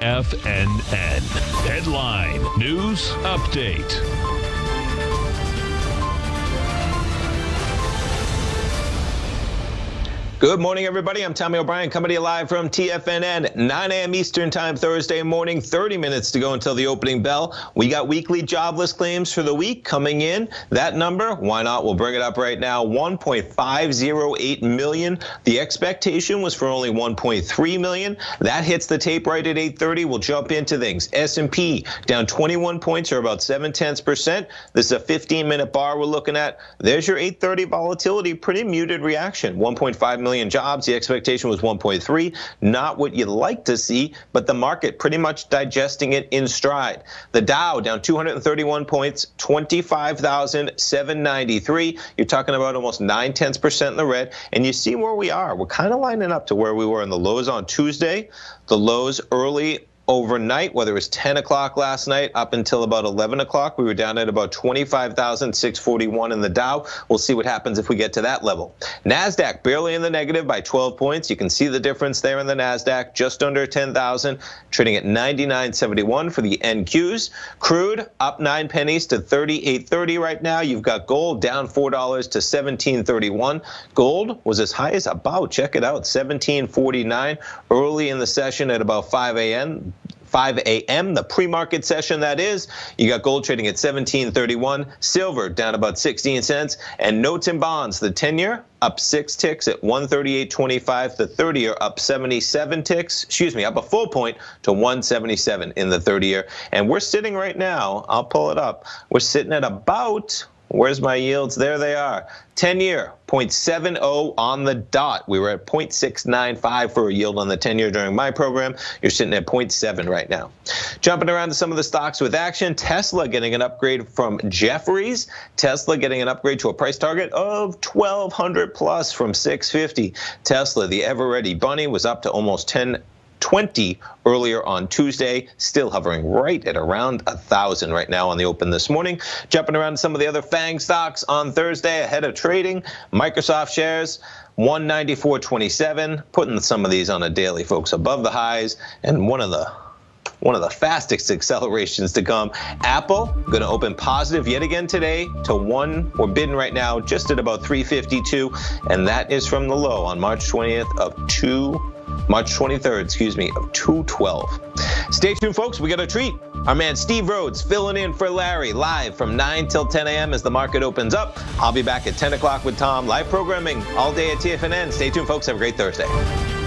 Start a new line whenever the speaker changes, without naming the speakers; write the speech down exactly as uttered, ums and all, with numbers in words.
F N N. Headline News Update.
Good morning, everybody. I'm Tommy O'Brien coming to you live from T F N N, nine a m Eastern Time, Thursday morning, thirty minutes to go until the opening bell. We got weekly jobless claims for the week coming in. That number, why not? We'll bring it up right now, one point five oh eight million. The expectation was for only one point three million. That hits the tape right at eight thirty. We'll jump into things. S and P down twenty-one points, or about seven tenths percent. This is a fifteen minute bar we're looking at. There's your eight thirty volatility, pretty muted reaction, one point five million jobs. The expectation was one point three. Not what you'd like to see, but the market pretty much digesting it in stride. The Dow down two hundred thirty-one points, twenty-five thousand seven hundred ninety-three. You're talking about almost nine tenths percent in the red. And you see where we are. We're kind of lining up to where we were in the lows on Tuesday, the lows early overnight, whether it was ten o'clock last night up until about eleven o'clock, we were down at about twenty-five thousand six hundred forty-one in the Dow. We'll see what happens if we get to that level. NASDAQ barely in the negative by twelve points. You can see the difference there in the NASDAQ, just under ten thousand, trading at ninety-nine seventy-one for the N Qs. Crude up nine pennies to thirty-eight thirty right now. You've got gold down four dollars to seventeen thirty-one. Gold was as high as about, check it out, seventeen forty-nine early in the session at about five a m five a m, the pre-market session, that is. You got gold trading at seventeen thirty-one, silver down about sixteen cents, and notes and bonds, the ten-year up six ticks at one thirty-eight twenty-five, the thirty-year up seventy-seven ticks, excuse me, up a full point to one seventy-seven in the thirty-year. And we're sitting right now, I'll pull it up, we're sitting at about, where's my yields? There they are. ten-year, zero point seven oh on the dot. We were at zero point six nine five for a yield on the ten-year during my program. You're sitting at zero point seven right now. Jumping around to some of the stocks with action. Tesla getting an upgrade from Jefferies. Tesla getting an upgrade to a price target of twelve hundred plus from six fifty. Tesla, the ever-ready bunny, was up to almost ten twenty earlier on Tuesday, still hovering right at around a thousand right now on the open this morning. Jumping around to some of the other FANG stocks on Thursday ahead of trading. Microsoft shares one ninety-four twenty-seven, putting some of these on a daily, folks, above the highs, and one of the One of the fastest accelerations to come. Apple going to open positive yet again today to one. We're bidding right now just at about three fifty-two, and that is from the low on March twentieth of two. March twenty-third, excuse me, of two twelve. Stay tuned, folks. We got a treat. Our man Steve Rhodes filling in for Larry live from nine till ten a m as the market opens up. I'll be back at ten o'clock with Tom. Live programming all day at T F N N. Stay tuned, folks. Have a great Thursday.